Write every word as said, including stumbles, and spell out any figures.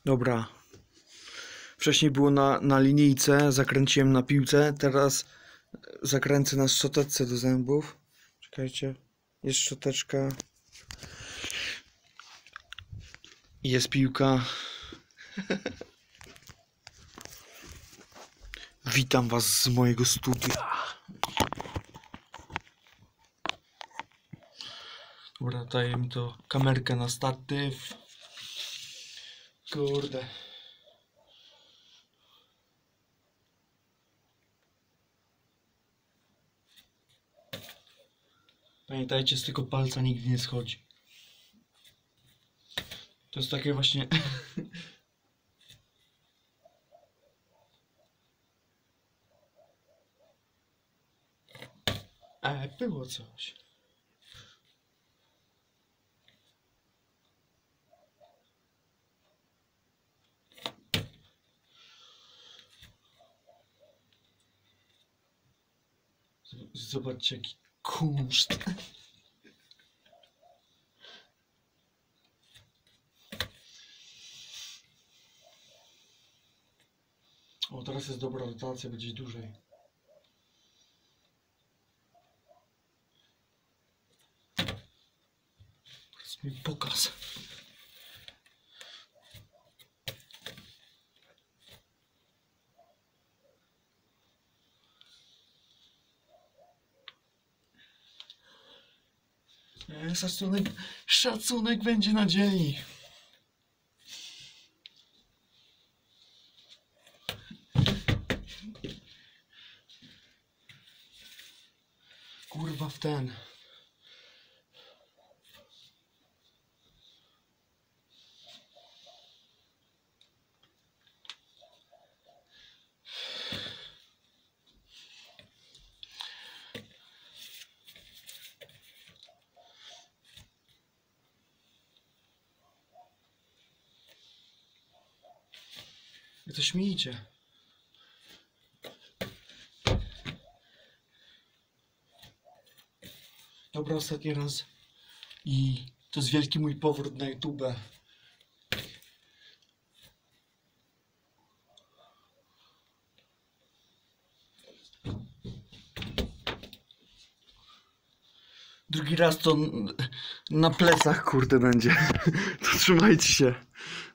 Dobra. Wcześniej było na, na linijce, zakręciłem na piłce, teraz zakręcę na szczoteczce do zębów. Czekajcie, jest szczoteczka. Jest piłka. Witam was z mojego studia. Dobra, daję mi to kamerkę na statyw. Kurde. Pamiętajcie, z tego palca nigdy nie schodzi. To jest takie właśnie... E, było coś. Zobaczcie, jaki kunszt. O, teraz jest dobra rotacja, będzie dłużej. Teraz mi pokaz. E, szacunek, szacunek będzie nadziei. Kurwa w ten. Wy to śmiejcie. Dobra, ostatni raz. I to jest wielki mój powrót na YouTube. Drugi raz to na plecach, kurde, będzie. To trzymajcie się.